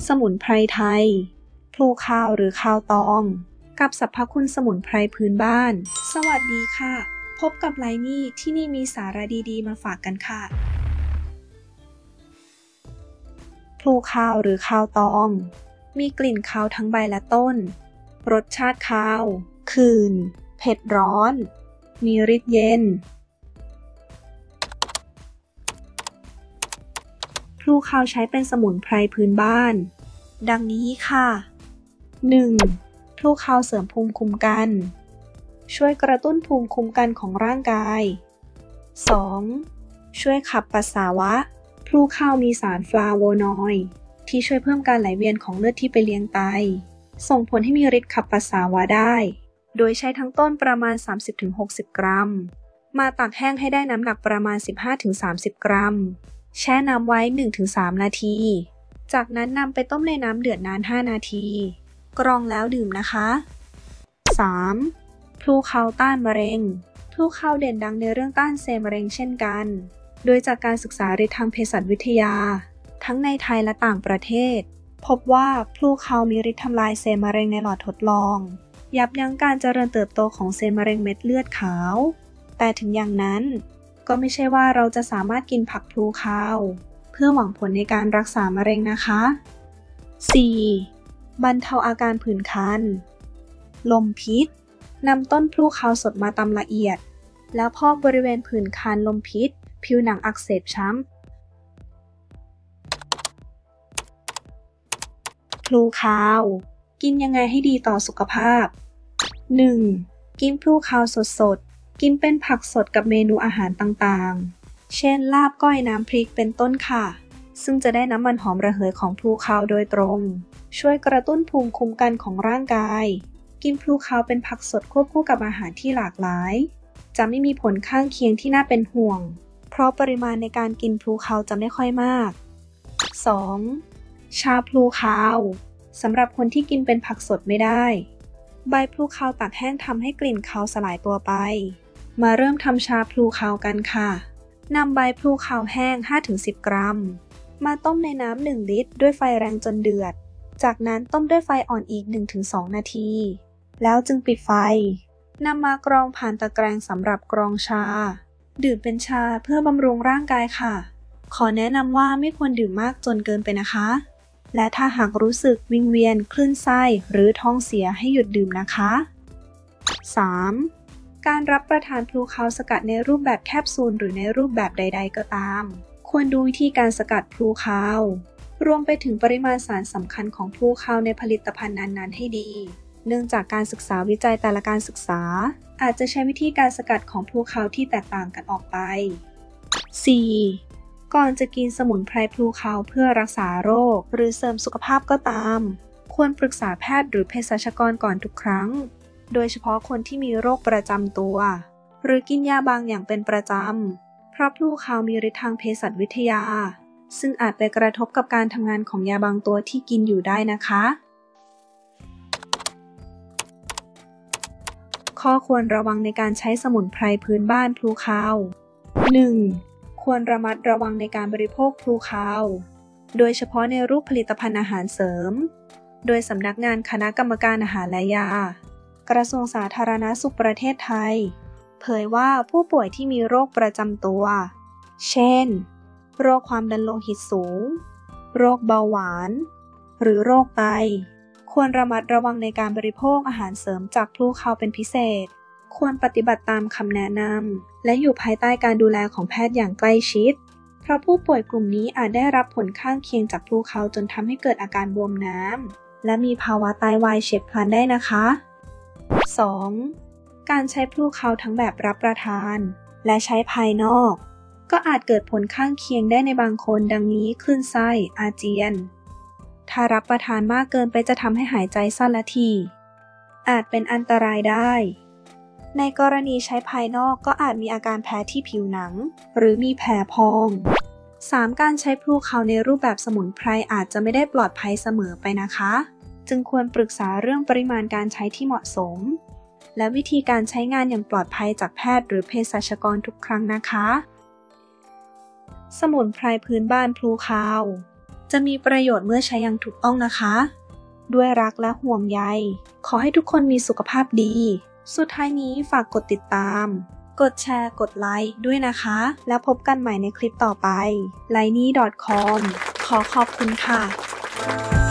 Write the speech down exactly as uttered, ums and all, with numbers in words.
สมุนไพรไทยพลูคาวหรือคาวตองกับสรรพคุณสมุนไพรพื้นบ้านสวัสดีค่ะพบกับไลนี่ที่นี่มีสาระดีๆมาฝากกันค่ะพลูคาวหรือคาวตองมีกลิ่นคาวทั้งใบและต้นรสชาติคาวขื่นเผ็ดร้อนมีฤทธิ์เย็นพลูคาวใช้เป็นสมุนไพรพื้นบ้านดังนี้ค่ะ หนึ่ง. พลูคาวเสริมภูมิคุ้มกันช่วยกระตุ้นภูมิคุ้มกันของร่างกาย สอง. ช่วยขับปัสสาวะพลูคาวมีสารฟลาโวนอยด์ที่ช่วยเพิ่มการไหลเวียนของเลือดที่ไปเลี้ยงไตส่งผลให้มีฤทธิ์ขับปัสสาวะได้โดยใช้ทั้งต้นประมาณ สามสิบถึงหกสิบ กรัมมาตากแห้งให้ได้น้ำหนักประมาณ สิบห้าถึงสามสิบ กรัมแช่น้ำไว้ หนึ่งถึงสาม นาทีจากนั้นนำไปต้มในน้ำเดือดนาน ห้า นาทีกรองแล้วดื่มนะคะ สาม. พลูคาวต้านมะเร็งพลูคาวเด่นดังในเรื่องต้านเซลล์มะเร็งเช่นกันโดยจากการศึกษาฤทธิ์ทางเภสัชวิทยาทั้งในไทยและต่างประเทศพบว่าพลูคาวมีฤทธิ์ทำลายเซลล์มะเร็งในหลอดทดลองยับยั้งการเจริญเติบโตของเซลล์มะเร็งเม็ดเลือดขาวแต่ถึงอย่างนั้นก็ไม่ใช่ว่าเราจะสามารถกินผักพลูคาวเพื่อหวังผลในการรักษามะเร็งนะคะ สี่. บรรเทาอาการผื่นคันลมพิษนำต้นพลูคาวสดมาตำละเอียดแล้วพอกบริเวณผื่นคันลมพิษผิวหนังอักเสบช้ำพลูคาวกินยังไงให้ดีต่อสุขภาพ หนึ่ง. กินพลูคาวสดๆกินเป็นผักสดกับเมนูอาหารต่างๆเช่นลาบก้อยน้ำพริกเป็นต้นค่ะซึ่งจะได้น้ำมันหอมระเหยของพลูคาวโดยตรงช่วยกระตุ้นภูมิคุ้มกันของร่างกายกินพลูคาวเป็นผักสดควบคู่กับอาหารที่หลากหลายจะไม่มีผลข้างเคียงที่น่าเป็นห่วงเพราะปริมาณในการกินพลูคาวจะไม่ค่อยมาก สอง. ชาพลูคาวสำหรับคนที่กินเป็นผักสดไม่ได้ใบพลูคาวตากแห้งทำให้กลิ่นคาวสลายตัวไปมาเริ่มทำชาพลูคาวกันค่ะนำใบพลูคาวแห้ง ห้าถึงสิบ กรัมมาต้มในน้ำหนึ่งลิตรด้วยไฟแรงจนเดือดจากนั้นต้มด้วยไฟอ่อนอีก หนึ่งถึงสอง นาทีแล้วจึงปิดไฟนำมากรองผ่านตะแกรงสำหรับกรองชาดื่มเป็นชาเพื่อบำรุงร่างกายค่ะขอแนะนำว่าไม่ควรดื่มมากจนเกินไปนะคะและถ้าหากรู้สึกวิงเวียนคลื่นไส้หรือท้องเสียให้หยุดดื่มนะคะ สาม. การรับประทานพลูคาวสกัดในรูปแบบแคปซูลหรือในรูปแบบใดๆก็ตามควรดูวิธีการสกัดพลูคาวรวมไปถึงปริมาณสารสำคัญของพลูคาวในผลิตภัณฑ์นั้นๆให้ดีเนื่องจากการศึกษาวิจัยแต่ละการศึกษาอาจจะใช้วิธีการสกัดของพลูคาวที่แตกต่างกันออกไป สี่. ก่อนจะกินสมุนไพรพลูคาวเพื่อรักษาโรคหรือเสริมสุขภาพก็ตามควรปรึกษาแพทย์หรือเภสัชกรก่อนทุกครั้งโดยเฉพาะคนที่มีโรคประจำตัวหรือกินยาบางอย่างเป็นประจำเพราะพลูคาวมีฤทธิ์ทางเภสัชวิทยาซึ่งอาจไปกระทบกับการทำงานของยาบางตัวที่กินอยู่ได้นะคะข้อควรระวังในการใช้สมุนไพรพื้นบ้านพลูคาว หนึ่ง. ควรระมัดระวังในการบริโภคพลูคาวโดยเฉพาะในรูปผลิตภัณฑ์อาหารเสริมโดยสำนักงานคณะกรรมการอาหารและยากระทรวงสาธารณสุขประเทศไทยเผยว่าผู้ป่วยที่มีโรคประจำตัวเช่นโรคความดันโลหิตสูงโรคเบาหวานหรือโรคไตควรระมัดระวังในการบริโภคอาหารเสริมจากพลูคาวเป็นพิเศษควรปฏิบัติตามคำแนะนำและอยู่ภายใต้การดูแลของแพทย์อย่างใกล้ชิดเพราะผู้ป่วยกลุ่มนี้อาจได้รับผลข้างเคียงจากพลูคาวจนทำให้เกิดอาการบวมน้ำและมีภาวะไตวายเฉียบพลันได้นะคะ สอง. การใช้พลูคาวทั้งแบบรับประทานและใช้ภายนอกก็อาจเกิดผลข้างเคียงได้ในบางคนดังนี้คลื่นไส้อาเจียนถ้ารับประทานมากเกินไปจะทำให้หายใจสั้นและถี่อาจเป็นอันตรายได้ในกรณีใช้ภายนอกก็อาจมีอาการแพ้ที่ผิวหนังหรือมีแผลพอง สาม. การใช้พลูคาวในรูปแบบสมุนไพรอาจจะไม่ได้ปลอดภัยเสมอไปนะคะจึงควรปรึกษาเรื่องปริมาณการใช้ที่เหมาะสมและวิธีการใช้งานอย่างปลอดภัยจากแพทย์หรือเภสัชกรทุกครั้งนะคะสมุนไพรพื้นบ้านพลูคาวจจะมีประโยชน์เมื่อใช้อย่างถูกต้องนะคะ ด้วยรักและห่วงใยขอให้ทุกคนมีสุขภาพดี สุดท้ายนี้ฝากกดติดตามกดแชร์กดไลค์ด้วยนะคะแล้วพบกันใหม่ในคลิปต่อไป ไลนี่ ดอท คอม ขอขอบคุณค่ะ